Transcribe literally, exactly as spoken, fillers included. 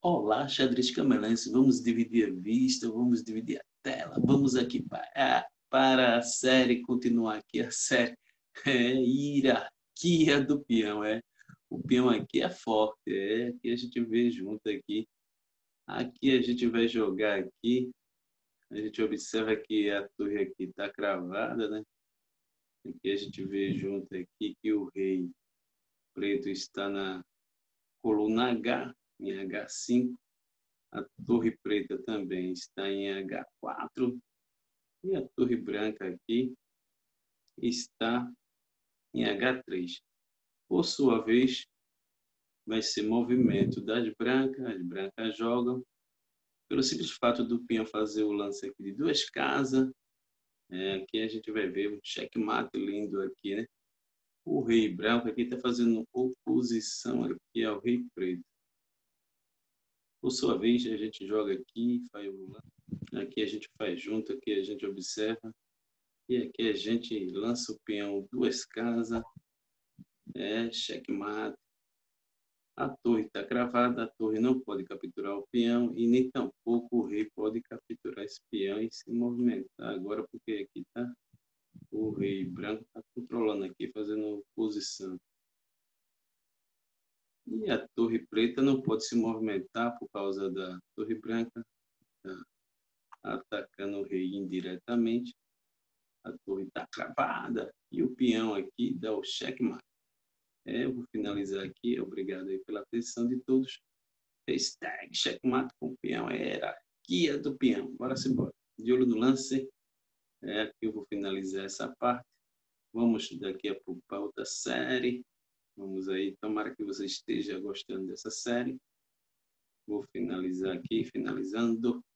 Olá, xadrez camelense, vamos dividir a vista, vamos dividir a tela, vamos aqui para, para a série, continuar aqui a série, é, hierarquia do peão, é, o peão aqui é forte, é, aqui a gente vê junto aqui, aqui a gente vai jogar aqui, a gente observa que a torre aqui está cravada, né, aqui a gente vê junto aqui que o rei preto está na coluna H, em H cinco, a torre preta também está em H quatro e a torre branca aqui está em H três. Por sua vez, vai ser movimento das brancas, as brancas jogam. Pelo simples fato do peão fazer o lance aqui de duas casas, é, aqui a gente vai ver um checkmate lindo aqui, né? O rei branco aqui está fazendo oposição aqui ao rei preto. Por sua vez, a gente joga aqui, faz o lance. Aqui a gente faz junto, aqui a gente observa. E aqui a gente lança o peão duas casas, é, checkmate. A torre está cravada, a torre não pode capturar o peão e nem tampouco o rei pode capturar esse peão e se movimentar. Agora, porque aqui está o rei branco, está controlando aqui, fazendo posição. E a torre preta não pode se movimentar por causa da torre branca, tá atacando o rei indiretamente. A torre está cravada e o peão aqui dá o checkmate. É, eu vou finalizar aqui. Obrigado aí pela atenção de todos. Hashtag checkmate com o peão. É a hierarquia do peão. Bora se embora. De olho no lance. É, aqui eu vou finalizar essa parte. Vamos daqui a pouco para outra série. Vamos aí. Tomara que você esteja gostando dessa série. Vou finalizar aqui. Finalizando.